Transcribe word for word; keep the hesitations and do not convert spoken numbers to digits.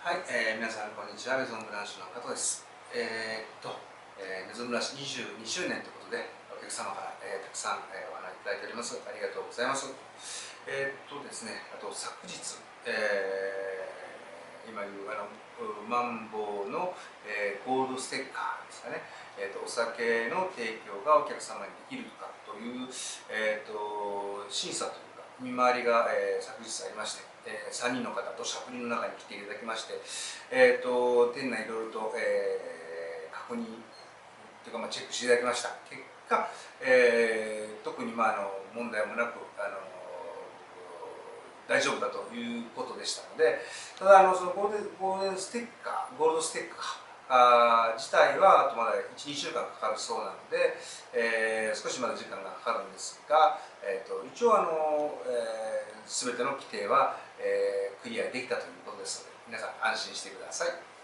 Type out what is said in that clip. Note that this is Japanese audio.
はい、えー、皆さんこんにちは。メゾンブランシュの加藤です。えー、っと、えー、メゾンブランシュにじゅうにしゅうねんということで、お客様から、えー、たくさん、えー、お話いただいております。ありがとうございます。えー、っとですね、あと昨日、えー、今言うあのマンボウの、えー、ゴールドステッカーですかね、えー、っとお酒の提供がお客様にできるかという、えー、っと審査というか見回りが、えー、昨日ありまして、えー、さんにんの方と職人の中に来ていただきまして、えー、と店内いろいろと、えー、確認というか、まあ、チェックしていただきました結果、えー、特に、まあ、あの問題もなくあの大丈夫だということでしたので、ただあのそのゴールデン、ゴールデンステッカー、ゴールドステッカーあ自体はあとまだいち、にしゅうかんかかるそうなので、えー、少しまだ時間がかかるんですが、えー、と一応あの、えー、全ての規定は、えー、クリアできたということですので、皆さん安心してください。